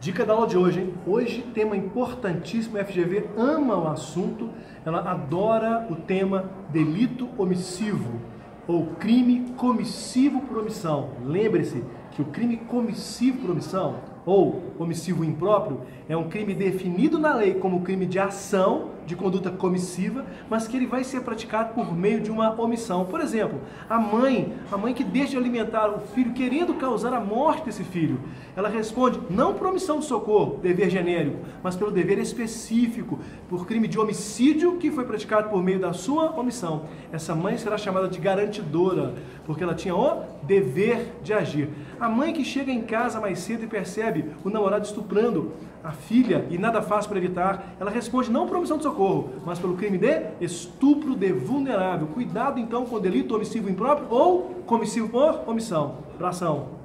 Dica da aula de hoje, hein? Hoje, tema importantíssimo, a FGV ama o assunto, ela adora o tema delito omissivo ou crime comissivo por omissão. Lembre-se que o crime comissivo por omissão ou omissivo impróprio é um crime definido na lei como crime de ação, de conduta comissiva, mas que ele vai ser praticado por meio de uma omissão. Por exemplo, a mãe que deixa de alimentar o filho querendo causar a morte desse filho, ela responde não por omissão de socorro, dever genérico, mas pelo dever específico, por crime de homicídio que foi praticado por meio da sua omissão. Essa mãe será chamada de garantidora, porque ela tinha o dever de agir. A mãe que chega em casa mais cedo e percebe o namorado estuprando a filha e nada faz para evitar, ela responde não por omissão de socorro, mas pelo crime de estupro de vulnerável. Cuidado então com o delito omissivo impróprio ou comissivo por omissão. Abração.